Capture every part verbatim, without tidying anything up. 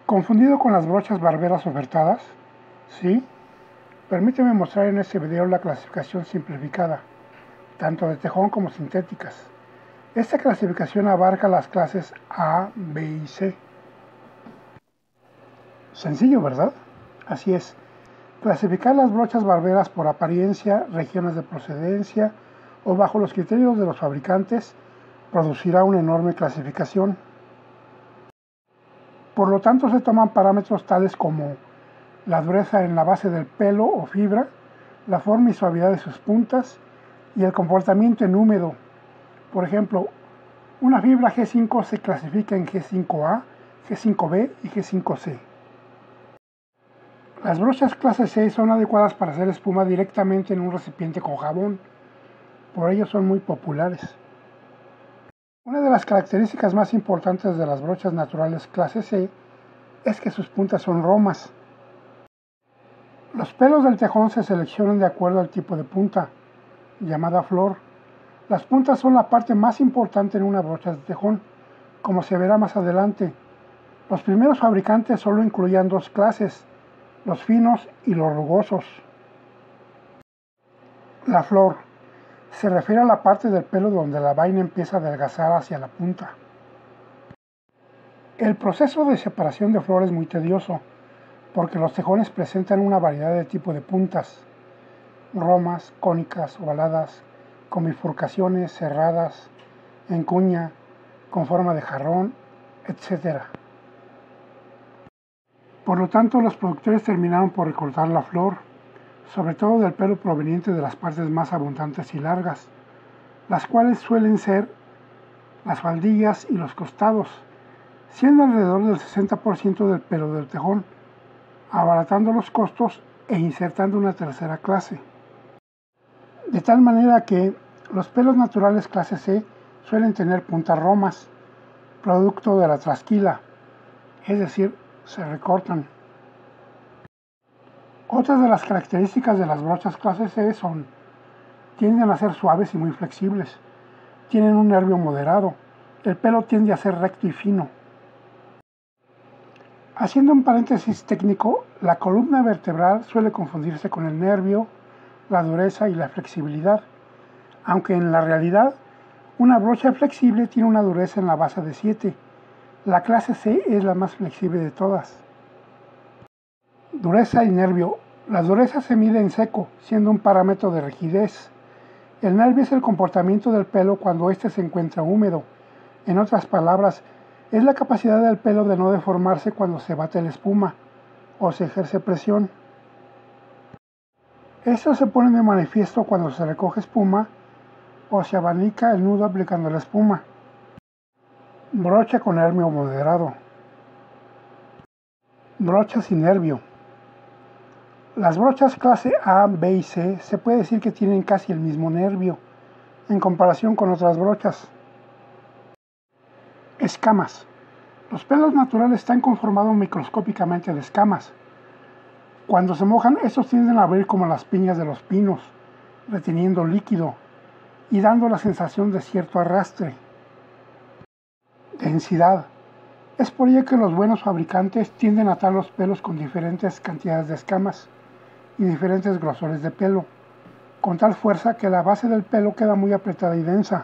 ¿Confundido con las brochas barberas ofertadas? ¿Sí? Permíteme mostrar en este video la clasificación simplificada, tanto de tejón como sintéticas. Esta clasificación abarca las clases A, B y C. Sencillo, ¿verdad? Así es. Clasificar las brochas barberas por apariencia, regiones de procedencia o bajo los criterios de los fabricantes producirá una enorme clasificación. Por lo tanto, se toman parámetros tales como la dureza en la base del pelo o fibra, la forma y suavidad de sus puntas y el comportamiento en húmedo. Por ejemplo, una fibra G cinco se clasifica en G cinco A, G cinco B y G cinco C. Las brochas clase C son adecuadas para hacer espuma directamente en un recipiente con jabón, por ello son muy populares. Una de las características más importantes de las brochas naturales clase C es que sus puntas son romas. Los pelos del tejón se seleccionan de acuerdo al tipo de punta, llamada flor. Las puntas son la parte más importante en una brocha de tejón, como se verá más adelante. Los primeros fabricantes solo incluían dos clases, los finos y los rugosos. La flor se refiere a la parte del pelo donde la vaina empieza a adelgazar hacia la punta. El proceso de separación de flor es muy tedioso, porque los tejones presentan una variedad de tipos de puntas, romas, cónicas, ovaladas, con bifurcaciones, cerradas, en cuña, con forma de jarrón, etcétera. Por lo tanto, los productores terminaron por recortar la flor, sobre todo del pelo proveniente de las partes más abundantes y largas, las cuales suelen ser las faldillas y los costados, siendo alrededor del sesenta por ciento del pelo del tejón, abaratando los costos e insertando una tercera clase. De tal manera que los pelos naturales clase C suelen tener puntas romas, producto de la trasquila, es decir, se recortan. Otras de las características de las brochas clase C son: tienden a ser suaves y muy flexibles, tienen un nervio moderado, el pelo tiende a ser recto y fino. Haciendo un paréntesis técnico, la columna vertebral suele confundirse con el nervio, la dureza y la flexibilidad, aunque en la realidad una brocha flexible tiene una dureza en la base de siete. La clase C es la más flexible de todas. Dureza y nervio. La dureza se mide en seco, siendo un parámetro de rigidez. El nervio es el comportamiento del pelo cuando éste se encuentra húmedo. En otras palabras, es la capacidad del pelo de no deformarse cuando se bate la espuma o se ejerce presión. Esto se pone de manifiesto cuando se recoge espuma o se abanica el nudo aplicando la espuma. Brocha con nervio moderado. Brocha sin nervio. Las brochas clase A, B y C se puede decir que tienen casi el mismo nervio en comparación con otras brochas. Escamas. Los pelos naturales están conformados microscópicamente de escamas. Cuando se mojan, estos tienden a abrir como las piñas de los pinos, reteniendo líquido y dando la sensación de cierto arrastre. Densidad. Es por ello que los buenos fabricantes tienden a atar los pelos con diferentes cantidades de escamas y diferentes grosores de pelo, con tal fuerza que la base del pelo queda muy apretada y densa.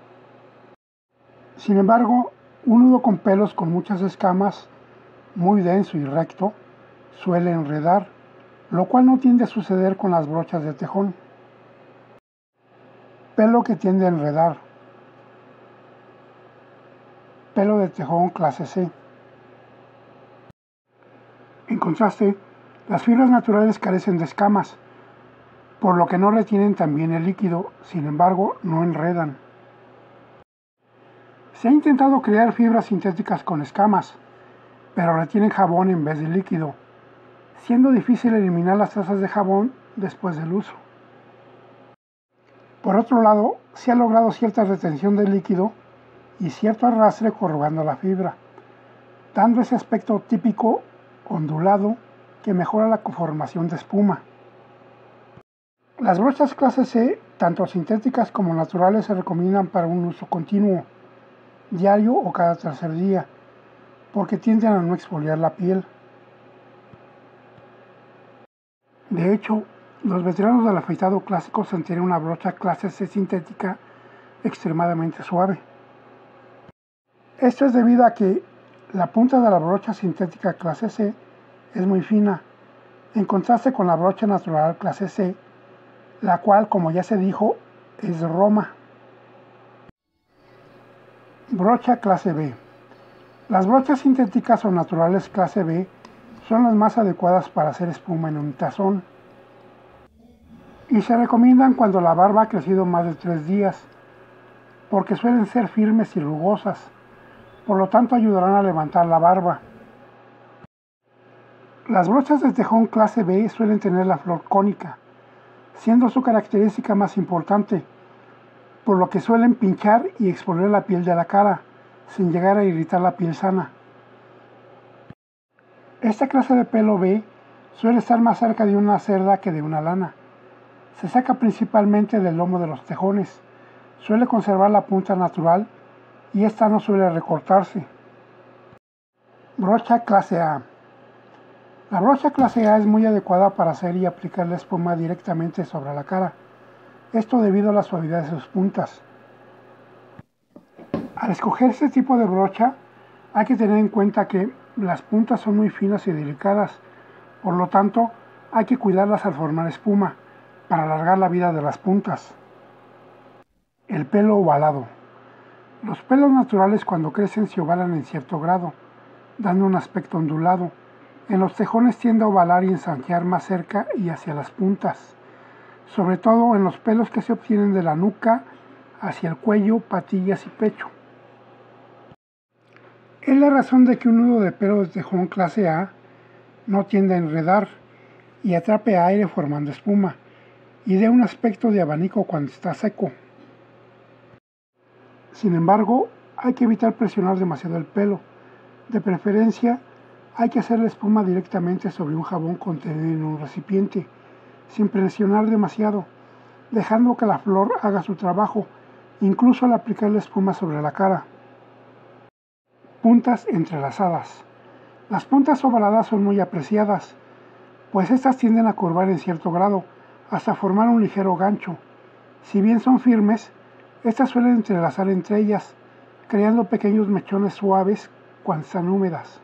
Sin embargo, un nudo con pelos con muchas escamas, muy denso y recto, suele enredar, lo cual no tiende a suceder con las brochas de tejón. Pelo que tiende a enredar. Pelo de tejón clase C. En contraste, las fibras naturales carecen de escamas, por lo que no retienen tan bien el líquido, sin embargo, no enredan. Se ha intentado crear fibras sintéticas con escamas, pero retienen jabón en vez de líquido, siendo difícil eliminar las trazas de jabón después del uso. Por otro lado, se ha logrado cierta retención de líquido y cierto arrastre corrugando la fibra, dando ese aspecto típico ondulado que mejora la conformación de espuma. Las brochas clase C, tanto sintéticas como naturales, se recomiendan para un uso continuo, diario o cada tercer día, porque tienden a no exfoliar la piel. De hecho, los veteranos del afeitado clásico sentirían una brocha clase C sintética extremadamente suave. Esto es debido a que la punta de la brocha sintética clase C es muy fina, en contraste con la brocha natural clase C, la cual, como ya se dijo, es Roma. Brocha clase B. Las brochas sintéticas o naturales clase B son las más adecuadas para hacer espuma en un tazón y se recomiendan cuando la barba ha crecido más de tres días, porque suelen ser firmes y rugosas, por lo tanto ayudarán a levantar la barba. Las brochas de tejón clase B suelen tener la flor cónica, siendo su característica más importante, por lo que suelen pinchar y exfoliar la piel de la cara, sin llegar a irritar la piel sana. Esta clase de pelo B suele estar más cerca de una cerda que de una lana. Se saca principalmente del lomo de los tejones, suele conservar la punta natural y esta no suele recortarse. Brocha clase A. La brocha clase A es muy adecuada para hacer y aplicar la espuma directamente sobre la cara, esto debido a la suavidad de sus puntas. Al escoger este tipo de brocha, hay que tener en cuenta que las puntas son muy finas y delicadas, por lo tanto, hay que cuidarlas al formar espuma, para alargar la vida de las puntas. El pelo ovalado. Los pelos naturales cuando crecen se ovalan en cierto grado, dando un aspecto ondulado. En los tejones tiende a ovalar y ensanchar más cerca y hacia las puntas, sobre todo en los pelos que se obtienen de la nuca hacia el cuello, patillas y pecho. Es la razón de que un nudo de pelo de tejón clase A no tiende a enredar y atrape aire formando espuma, y dé un aspecto de abanico cuando está seco. Sin embargo, hay que evitar presionar demasiado el pelo. De preferencia, hay que hacer la espuma directamente sobre un jabón contenido en un recipiente, sin presionar demasiado, dejando que la flor haga su trabajo, incluso al aplicar la espuma sobre la cara. Puntas entrelazadas. Las puntas ovaladas son muy apreciadas, pues estas tienden a curvar en cierto grado, hasta formar un ligero gancho. Si bien son firmes, estas suelen entrelazar entre ellas, creando pequeños mechones suaves cuando están húmedas.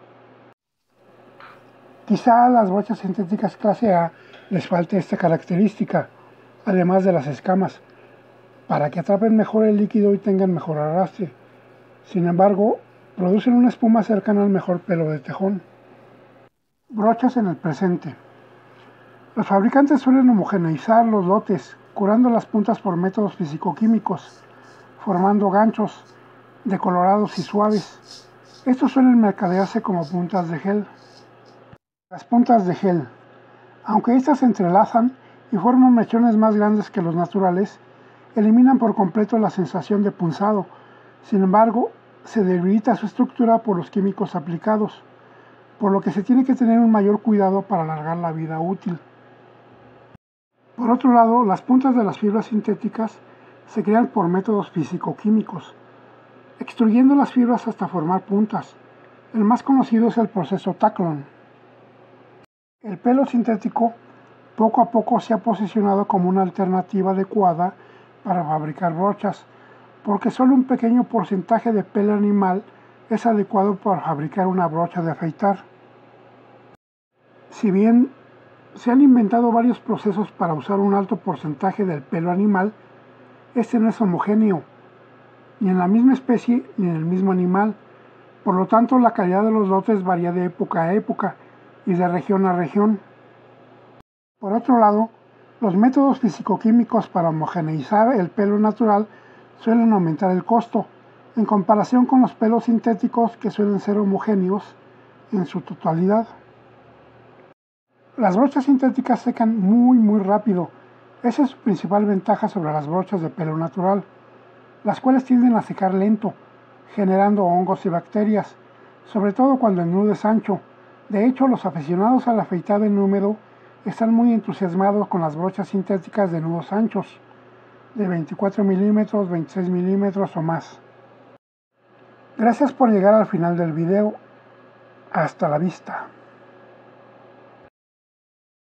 Quizá a las brochas sintéticas clase A les falte esta característica, además de las escamas, para que atrapen mejor el líquido y tengan mejor arrastre. Sin embargo, producen una espuma cercana al mejor pelo de tejón. Brochas en el presente. Los fabricantes suelen homogeneizar los lotes, curando las puntas por métodos fisicoquímicos, formando ganchos decolorados y suaves. Estos suelen mercadearse como puntas de gel. Las puntas de gel. Aunque estas se entrelazan y forman mechones más grandes que los naturales, eliminan por completo la sensación de punzado. Sin embargo, se debilita su estructura por los químicos aplicados, por lo que se tiene que tener un mayor cuidado para alargar la vida útil. Por otro lado, las puntas de las fibras sintéticas se crean por métodos físico-químicos, extruyendo las fibras hasta formar puntas. El más conocido es el proceso Taclon. El pelo sintético poco a poco se ha posicionado como una alternativa adecuada para fabricar brochas, porque solo un pequeño porcentaje de pelo animal es adecuado para fabricar una brocha de afeitar. Si bien se han inventado varios procesos para usar un alto porcentaje del pelo animal, este no es homogéneo, ni en la misma especie ni en el mismo animal. Por lo tanto, la calidad de los lotes varía de época a época y de región a región. Por otro lado, los métodos fisicoquímicos para homogeneizar el pelo natural suelen aumentar el costo, en comparación con los pelos sintéticos que suelen ser homogéneos en su totalidad. Las brochas sintéticas secan muy muy rápido. Esa es su principal ventaja sobre las brochas de pelo natural, las cuales tienden a secar lento, generando hongos y bacterias, sobre todo cuando el nudo es ancho. De hecho, los aficionados al afeitado en húmedo están muy entusiasmados con las brochas sintéticas de nudos anchos, de veinticuatro milímetros, veintiséis milímetros o más. Gracias por llegar al final del video. Hasta la vista.